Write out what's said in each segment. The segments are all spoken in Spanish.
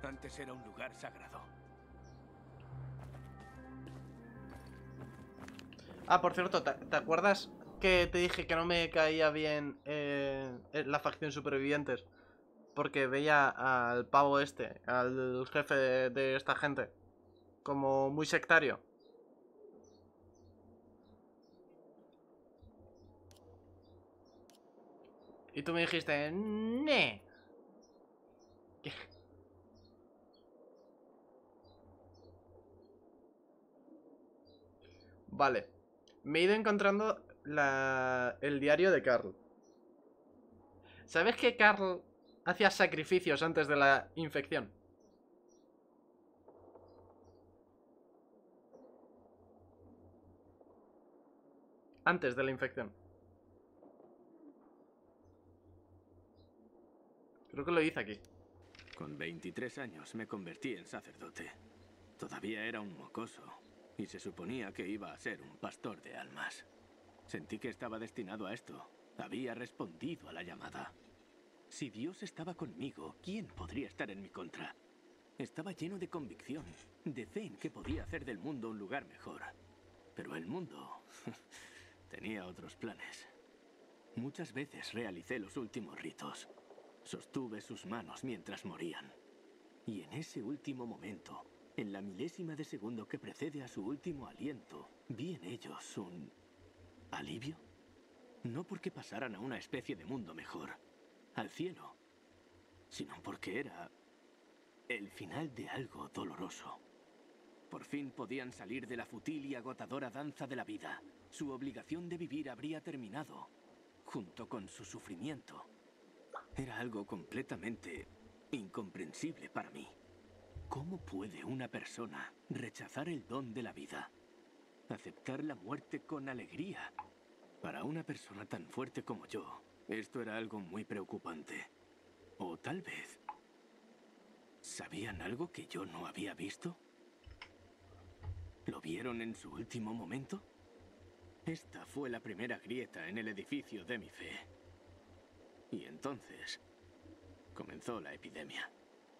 Antes era un lugar sagrado. Ah, por cierto, ¿te acuerdas que te dije que no me caía bien la facción supervivientes? Porque veía al pavo este, al jefe de esta gente, como muy sectario. Y tú me dijiste, "Nee". Vale. Me he ido encontrando el diario de Carl. ¿Sabes que Carl hacía sacrificios antes de la infección? Antes de la infección. Creo que lo hice aquí. Con 23 años me convertí en sacerdote. Todavía era un mocoso y se suponía que iba a ser un pastor de almas. Sentí que estaba destinado a esto. Había respondido a la llamada. Si Dios estaba conmigo, ¿quién podría estar en mi contra? Estaba lleno de convicción, de fe en que podía hacer del mundo un lugar mejor. Pero el mundo tenía otros planes. Muchas veces realicé los últimos ritos. Sostuve sus manos mientras morían. Y en ese último momento, en la milésima de segundo que precede a su último aliento, vi en ellos un alivio. No porque pasaran a una especie de mundo mejor, al cielo, sino porque era el final de algo doloroso. Por fin podían salir de la fútil y agotadora danza de la vida. Su obligación de vivir habría terminado, junto con su sufrimiento. Era algo completamente incomprensible para mí. ¿Cómo puede una persona rechazar el don de la vida? Aceptar la muerte con alegría. Para una persona tan fuerte como yo, esto era algo muy preocupante. O tal vez... ¿sabían algo que yo no había visto? ¿Lo vieron en su último momento? Esta fue la primera grieta en el edificio de mi fe. Y entonces comenzó la epidemia.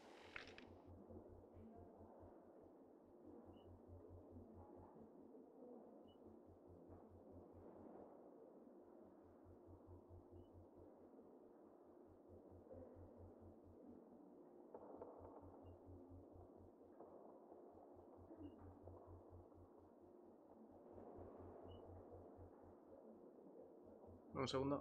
Un segundo.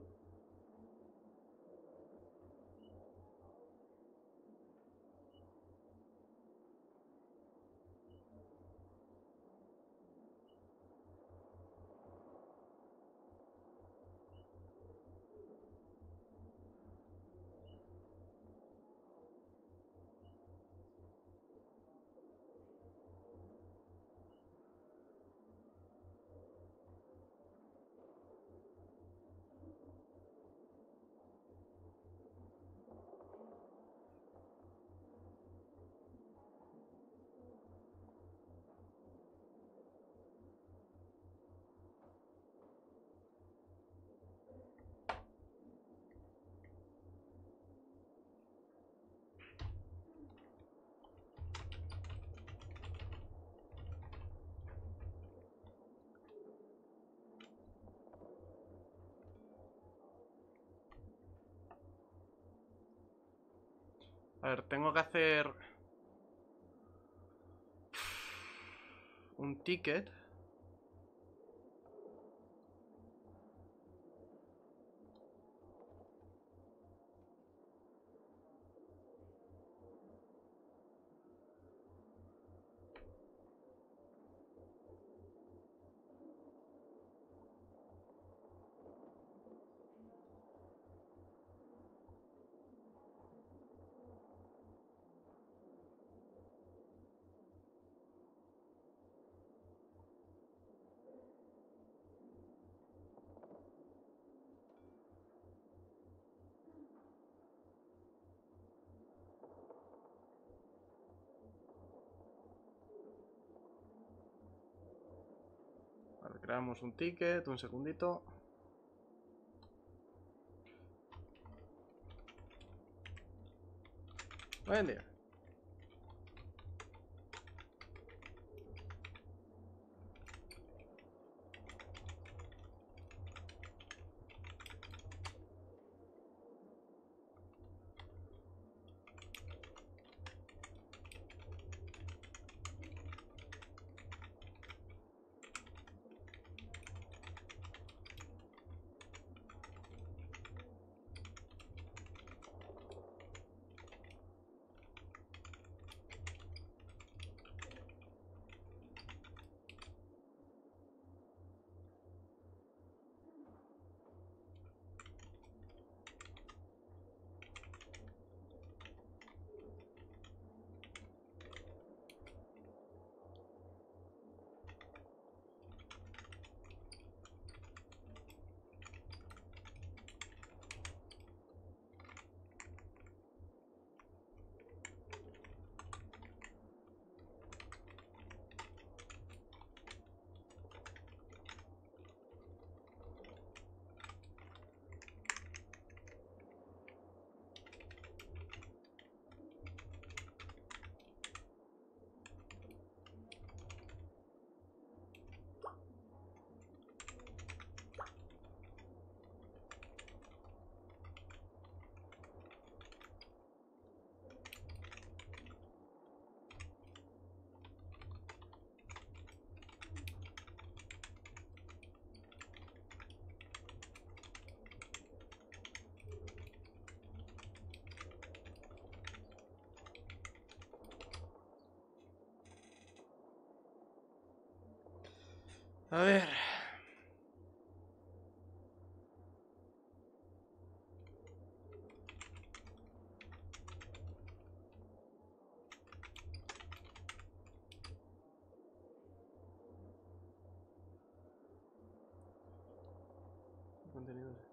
A ver, tengo que hacer un ticket. Vale, creamos un ticket, un segundito. Buen día. A ver. Contenidos.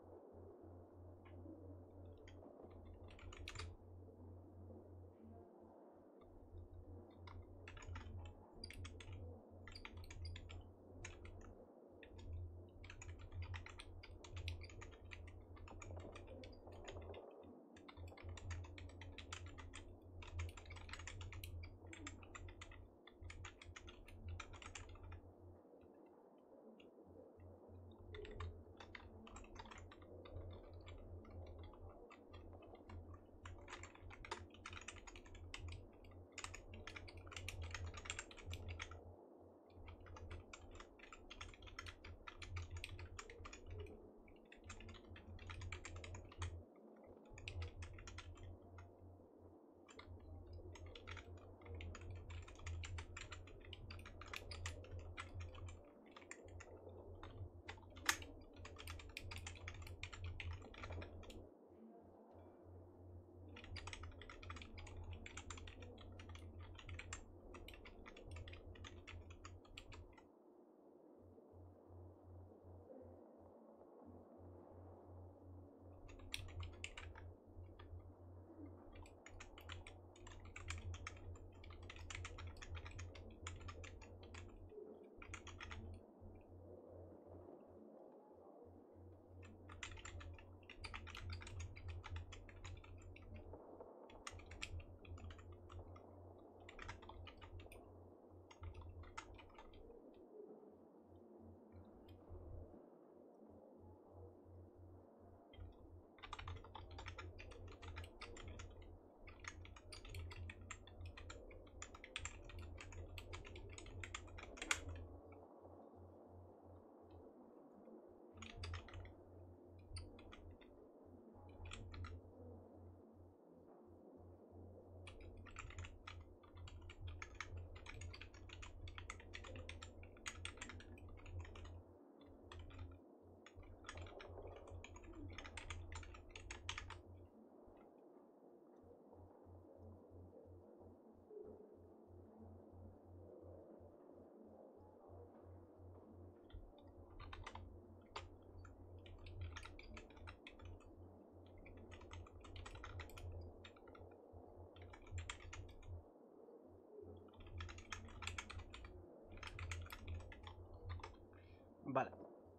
Vale.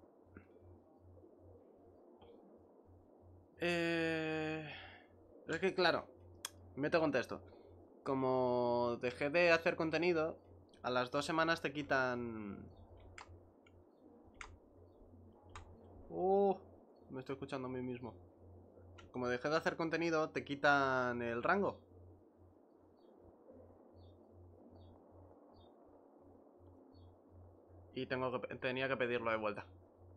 Es que claro, me te contesto. Como dejé de hacer contenido, a las 2 semanas te quitan... me estoy escuchando a mí mismo. Como dejé de hacer contenido, te quitan el rango. Y tenía que pedirlo de vuelta.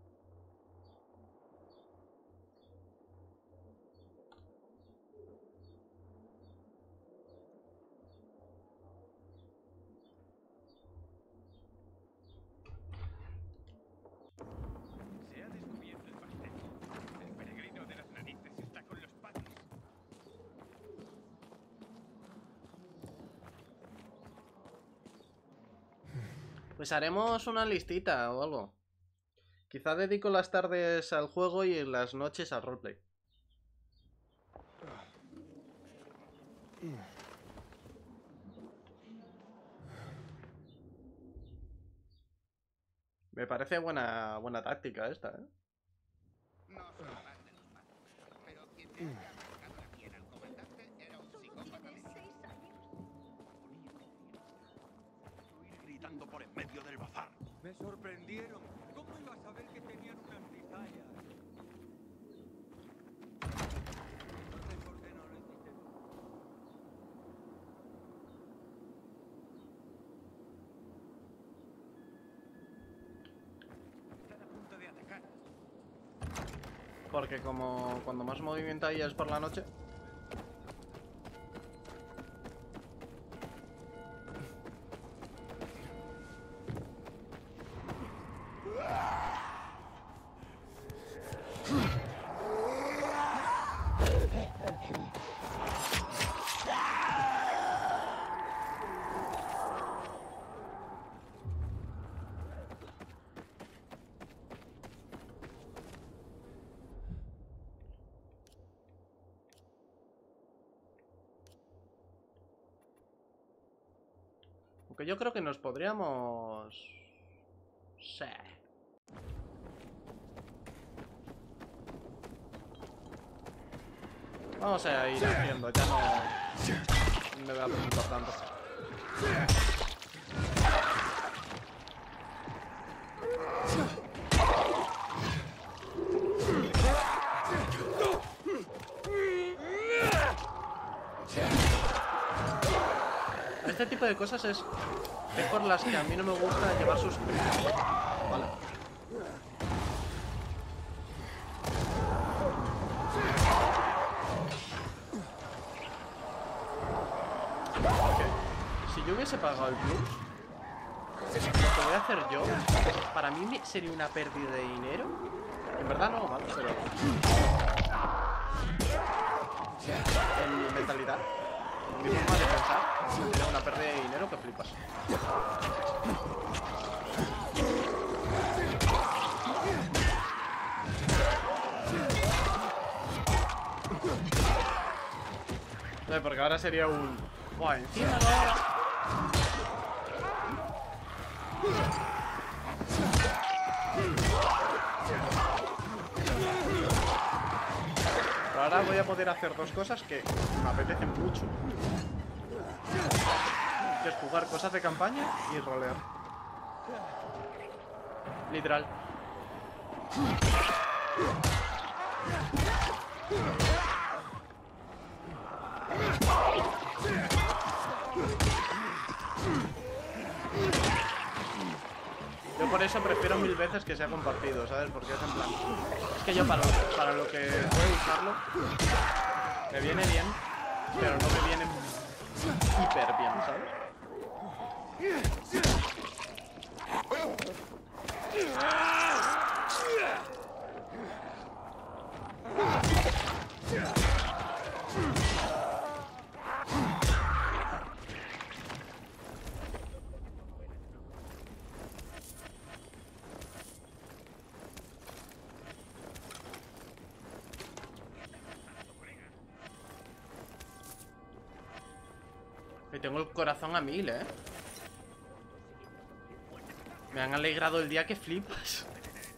Se ha descubierto el pastel. El peregrino de las narices está con los patis. Pues haremos una listita o algo. Quizá dedico las tardes al juego y las noches al roleplay. Me parece buena táctica esta, ¿eh? No soy fan de los patos, pero quien te haya arrancado la piel al comandante era un psicópata de mierda. 6 años. Oír gritando por en medio del bazar. Me sorprendieron. ¿Cómo iba a saber que tenían unas cizallas? Entonces, ¿por qué no lo hiciste tú? Están a punto de atacar. Porque como cuando más movimiento hay es por la noche. Aunque yo creo que nos podríamos... Sí. Vamos a ir haciendo, ya no me va a preocupar tanto. Este tipo de cosas es por las que a mí no me gusta llevar sus... Vale. Si yo hubiese pagado el plus, lo que voy a hacer yo, para mí sería una pérdida de dinero. En verdad no, ¿vale? Pero... en mi mentalidad, en mi forma de pensar, sería una pérdida de dinero que flipas. No, porque ahora sería un... Buah, encima no... Pero ahora voy a poder hacer dos cosas que me apetecen mucho. Que es jugar cosas de campaña y rolear. Literal. Yo por eso prefiero mil veces que sea compartido, ¿sabes? Porque es en plan... Es que yo para lo que puedo usarlo me viene bien, pero no me viene hiper bien, ¿sabes? Y tengo el corazón a 1000, ¿eh? Me han alegrado el día que flipas.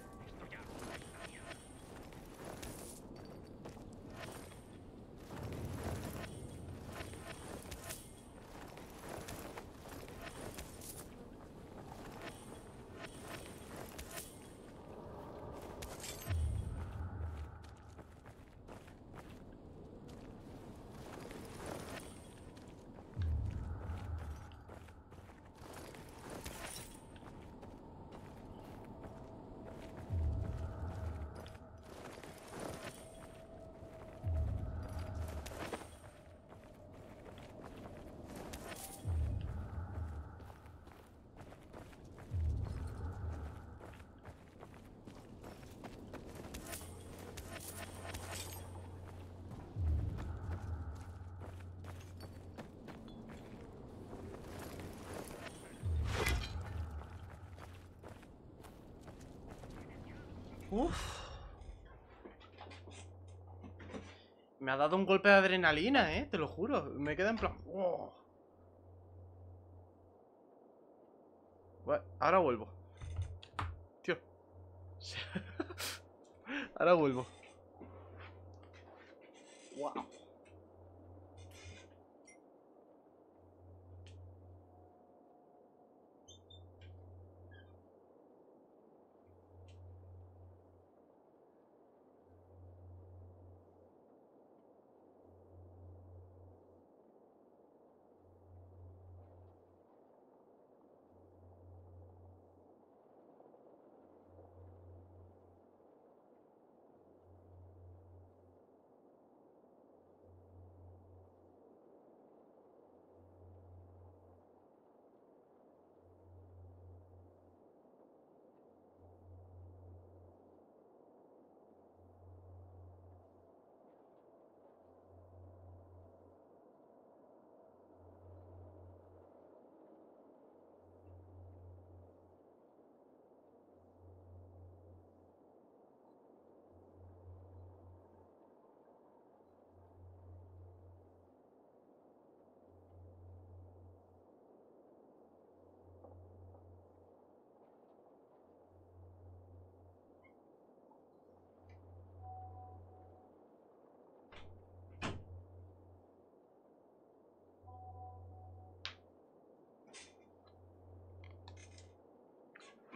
Uf. Me ha dado un golpe de adrenalina, te lo juro. Me queda en plan... wow. Bueno, ahora vuelvo. Tío. Ahora vuelvo. Wow.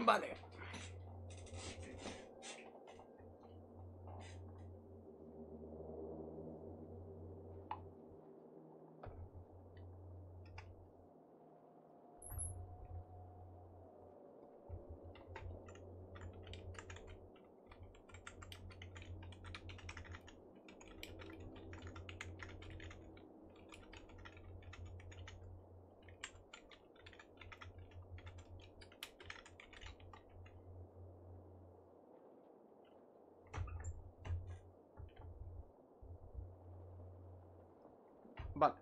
Vale. Vale.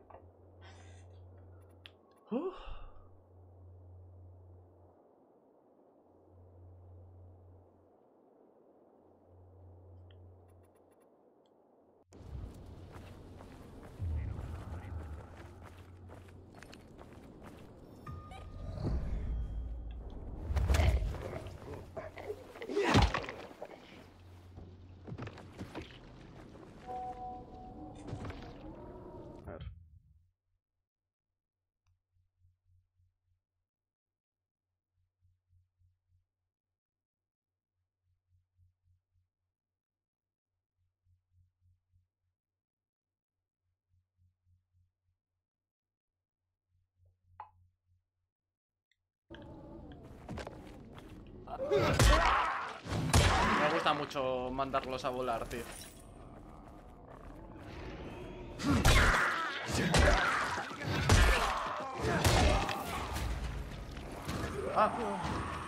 A ver. Me gusta mucho mandarlos a volar, tío. Ah.